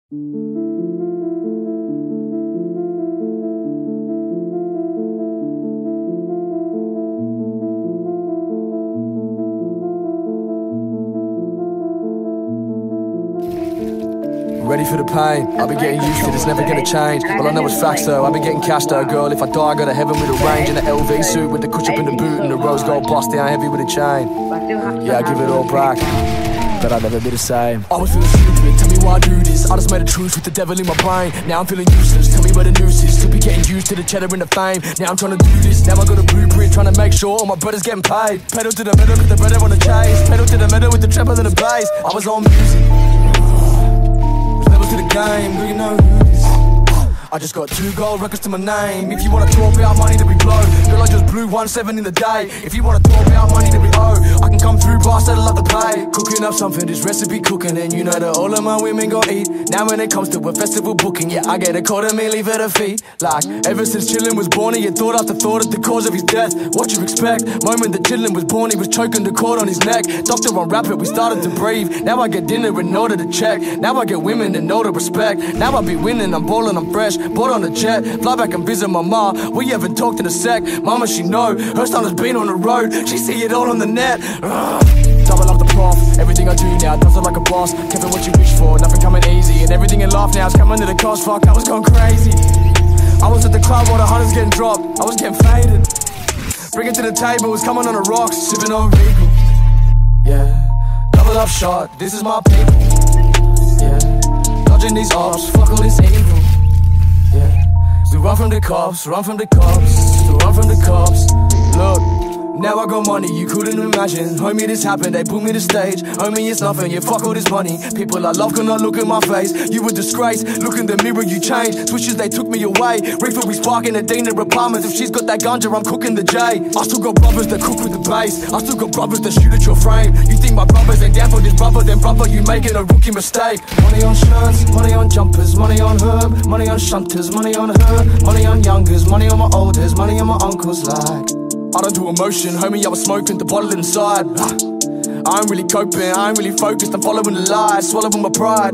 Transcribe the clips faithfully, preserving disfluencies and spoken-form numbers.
Ready for the pain, I've been getting used to it, it's never gonna change. All I know is facts though, I've been getting cash though. Girl, if I die I go to heaven with a range. In an L V suit with the cush up in the boot and the rose gold bust down heavy with a chain. Yeah, I give it all back, but I'll never be the same. I was feeling stupid, tell me why I do this. I just made a truce with the devil in my brain. Now I'm feeling useless, tell me where the noose is. Still be getting used to the cheddar and the fame. Now I'm trying to do this, now I got a blueprint, trying to make sure all my brothers getting paid. Pedal to the metal with the brother on the chase. Pedal to the metal with the treble and the bass. I was on music, to the game, do you know who this? I just got two gold records to my name. If you wanna talk about money to be blow, girl, I just blew one seven in the day. If you wanna talk about money to be owe, I can come through, but I said I love to pay. Cooking up something, this recipe cooking, and you know that all of my women gon' eat. Now when it comes to a festival booking, yeah, I get a quarter million for the fee. Like, ever since Chillin' was born, he had thought after thought of the cause of his death. What you expect? Moment that Chillin' was born, he was choking the cord on his neck. Doctor on rapid, we started to breathe. Now I get dinner in order to check. Now I get women in order to respect. Now I be winning, I'm ballin', I'm fresh. Bought on the jet, fly back and visit my ma. We haven't talked in a sec. Mama, she know, her son has been on the road. She see it all on the net. Ugh. Double up the prof, everything I do now does it like a boss. Careful what you wish for, nothing coming easy. And everything in life now is coming at a cost. Fuck, I was going crazy. I was at the club while the hunters getting dropped. I was getting faded. Bring it to the table, was coming on the rocks, sipping on Regal. Yeah, double up shot, this is my people. Yeah, dodging these ops, fuck all this evil. Yeah, so run from the cops, run from the cops, so run from the cops. Look, now I got money you couldn't imagine. Homie, this happened, they put me to stage. Homie, it's nothing, yeah, fuck all this money. People I love cannot look at my face. You a disgrace, look in the mirror, you changed. Switches, they took me away. Reefer, we sparking the Dana apartments. If she's got that ganja, I'm cooking the J. I still got brothers that cook with the bass. I still got brothers that shoot at your frame. You think my brothers ain't down for this brother, then brother, you making a rookie mistake. Money on shirts, money on jumpers, money on herb, money on shunters, money on her, money on youngers, money on my olders, money on my uncles, like I don't do emotion, homie, I was smoking the bottle inside. I ain't really coping, I ain't really focused, I'm following the lies, swallowing my pride.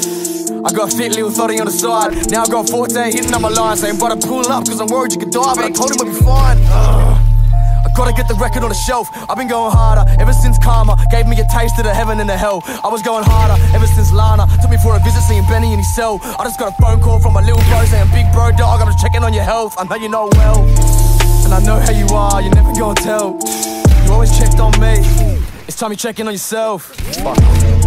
I got a fit little thotty on the side. Now I got fourteen hitting up my line, saying, brother, pull up, cause I'm worried you could die, but I told him we'll be fine. Ugh. I gotta get the record on the shelf, I've been going harder ever since karma gave me a taste of the heaven and the hell. I was going harder ever since Lana took me for a visit, seeing Benny in his cell. I just got a phone call from my little bro saying, big bro dog, I'm just checking on your health. I know you know well, and I know how you are, you never gonna tell. You always checked on me, it's time you checking on yourself. Fuck.